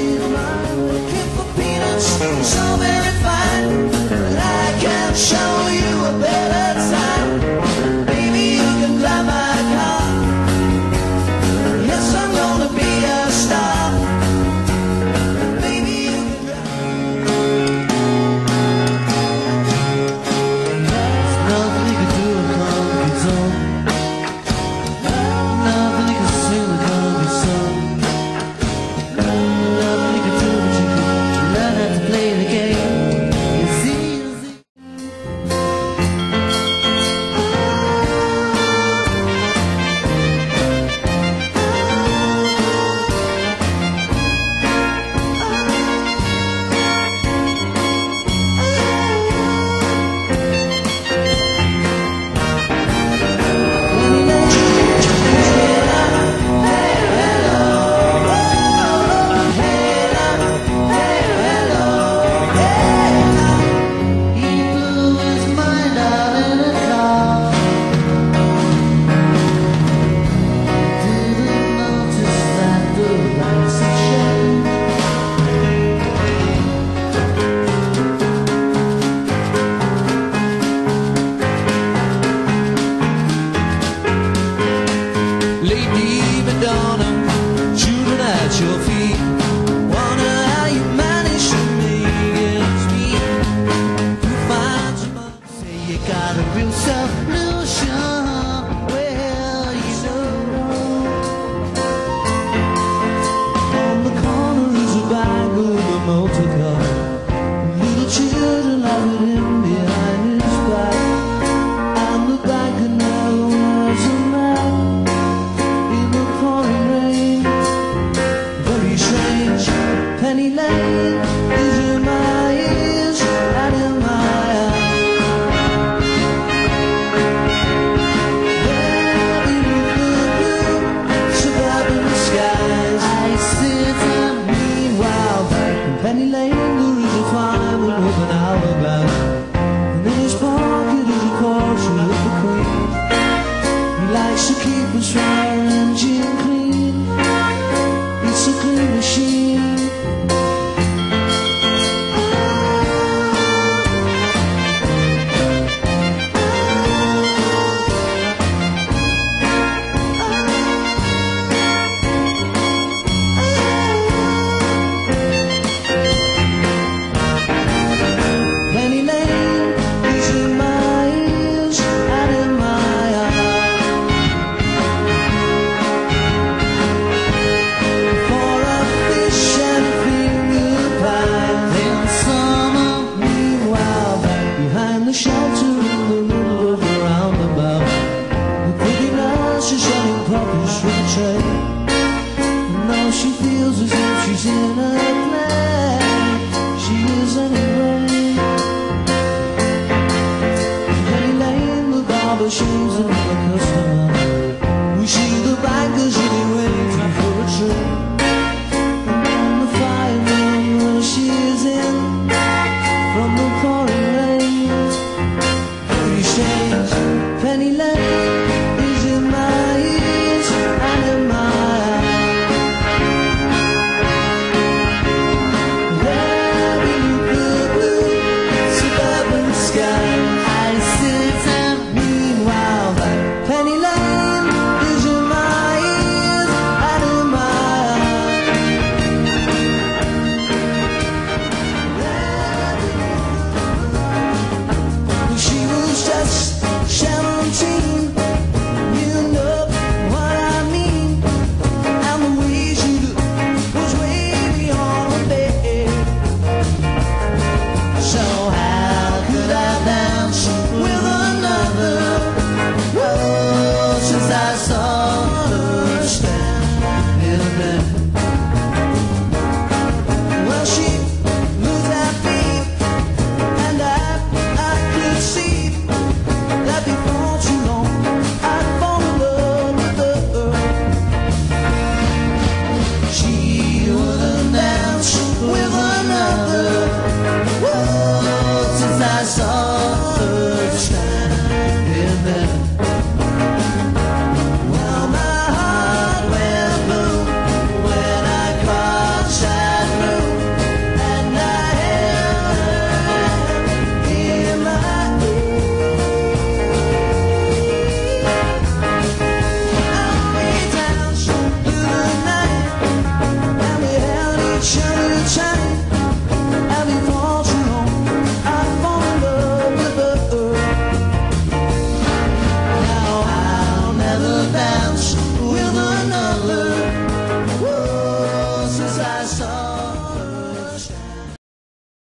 Looking for peanuts, so very fine, but I can show you a better time. Baby, you can drive my car. Yes, I'm gonna be a star. Baby, you can drive. There's nothing you can do in concrete zone. Nothing you can sing in concrete song. Nothing you can do but you can learn how to play the game. It's easy. Lady Madonna, children at your feet. Wonder how you manage to make ends meet. Who finds a month? Say you got a real solution. Well, you know, on the corner is a bag with a motor car. Little children are with him behind his back, and the banker never wears a mask. Penny Lane is in my ears and in my eyes. There beneath the blue suburban skies, I sit and meanwhile back in Penny Lane.